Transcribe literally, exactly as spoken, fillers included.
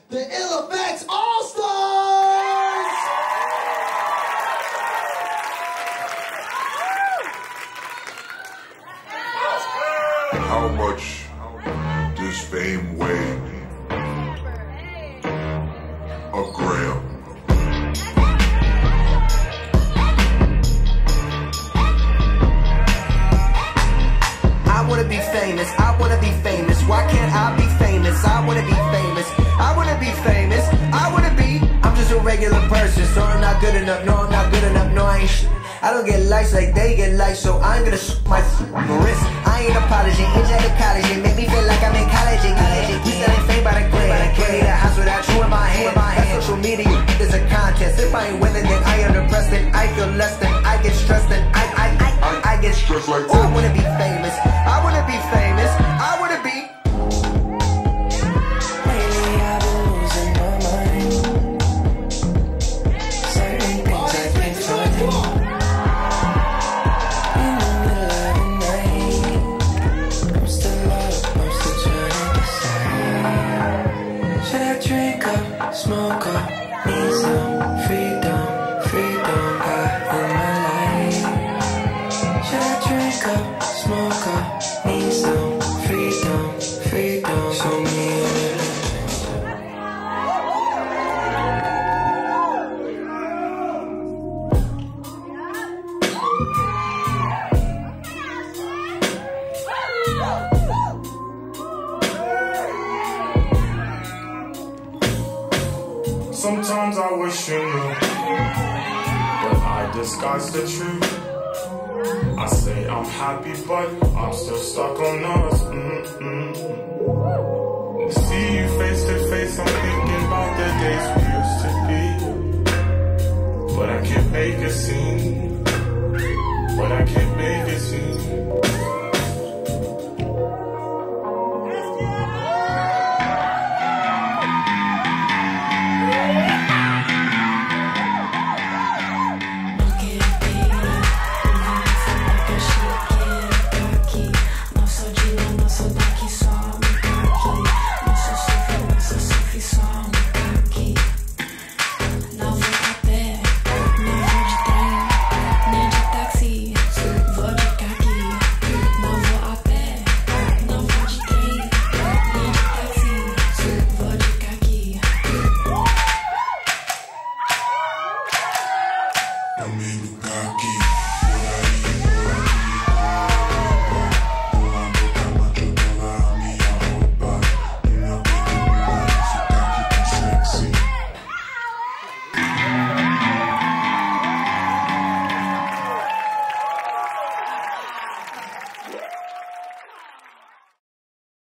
the Ill Effects All-Stars! How much does fame weigh? A gram. I wanna be famous, I wanna be famous. Why can't I be famous? I wanna be famous, I wanna be famous. I wanna be, I'm just a regular person. So I'm not good enough, no I'm not good enough, no I ain't sh I don't get likes like they get likes, so I'm gonna sh my wrist. I ain't apologizing, age at college, it make me feel like I'm in college again. We selling fame by the gram, can't leave the house without you in my hand. That social media is a contest. If I ain't winning, then I am depressed, then I feel less than I get stressed, then I I I, I get stressed like ooh. I wanna be famous, I wanna be famous, I wanna be. Smoke up, need some freedom, freedom out in my life. Should I drink up, smoke up, need some freedom, freedom, show me a Sometimes I wish you knew, but I disguise the truth. I say I'm happy, but I'm still stuck on us. Mm-mm. See you face to face, I'm thinking about the days we used to be. But I can't make a scene, but I can't